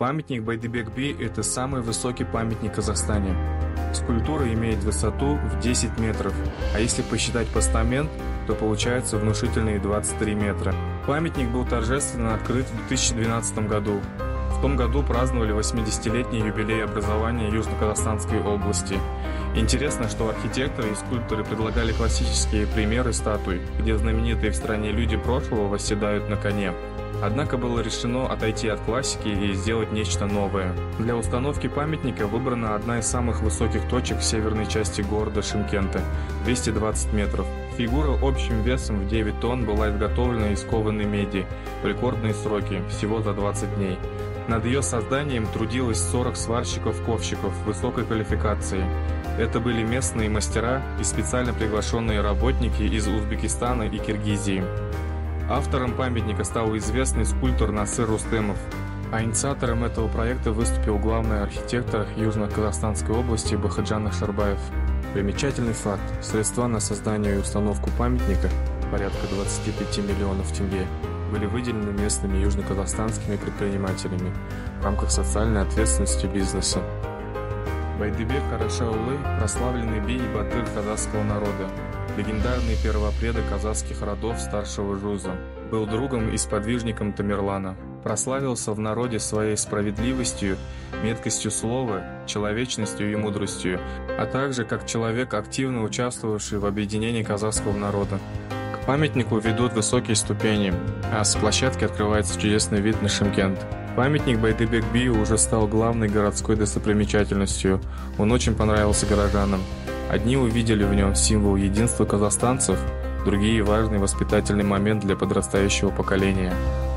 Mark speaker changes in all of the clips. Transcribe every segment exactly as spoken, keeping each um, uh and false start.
Speaker 1: Памятник Байдыбек-Би – это самый высокий памятник в Казахстане. Скульптура имеет высоту в десять метров, а если посчитать постамент, то получается внушительные двадцать три метра. Памятник был торжественно открыт в две тысячи двенадцатом году. В том году праздновали восьмидесятилетний юбилей образования Южно-Казахстанской области. Интересно, что архитекторы и скульпторы предлагали классические примеры статуй, где знаменитые в стране люди прошлого восседают на коне. Однако было решено отойти от классики и сделать нечто новое. Для установки памятника выбрана одна из самых высоких точек в северной части города Шымкента – двести двадцать метров. Фигура общим весом в девять тонн была изготовлена из кованой меди в рекордные сроки, всего за двадцать дней. Над ее созданием трудилось сорок сварщиков-ковщиков высокой квалификации. Это были местные мастера и специально приглашенные работники из Узбекистана и Киргизии. Автором памятника стал известный скульптор Насыр Рустемов, а инициатором этого проекта выступил главный архитектор Южно-Казахстанской области Бахаджан Ашарбаев. Примечательный факт: средства на создание и установку памятника, порядка двадцати пяти миллионов тенге, были выделены местными южно-казахстанскими предпринимателями в рамках социальной ответственности бизнеса. Байдыбек Карашаулы – прославленный би и батыр казахского народа, легендарный первопредок казахских родов старшего Жуза, был другом и сподвижником Тамерлана, прославился в народе своей справедливостью, меткостью слова, человечностью и мудростью, а также как человек, активно участвовавший в объединении казахского народа. К памятнику ведут высокие ступени, а с площадки открывается чудесный вид на Шымкент. Памятник Байдыбек-Би уже стал главной городской достопримечательностью, он очень понравился горожанам. Одни увидели в нем символ единства казахстанцев, другие – важный воспитательный момент для подрастающего поколения.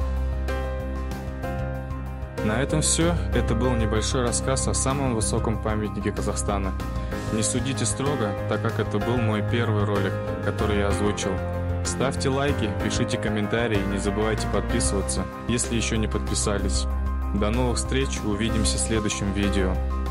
Speaker 1: На этом все. Это был небольшой рассказ о самом высоком памятнике Казахстана. Не судите строго, так как это был мой первый ролик, который я озвучил. Ставьте лайки, пишите комментарии, не забывайте подписываться, если еще не подписались. До новых встреч, увидимся в следующем видео.